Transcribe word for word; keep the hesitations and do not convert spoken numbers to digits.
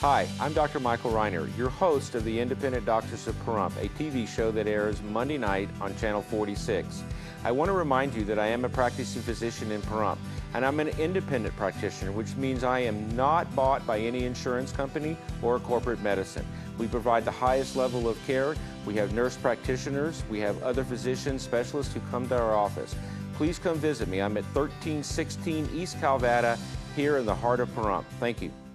Hi, I'm Doctor Michael Reiner, your host of the Independent Doctors of Pahrump, a T V show that airs Monday night on Channel forty-six. I want to remind you that I am a practicing physician in Pahrump, and I'm an independent practitioner, which means I am not bought by any insurance company or corporate medicine. We provide the highest level of care. We have nurse practitioners. We have other physicians, specialists who come to our office. Please come visit me. I'm at thirteen sixteen East Calvada here in the heart of Pahrump. Thank you.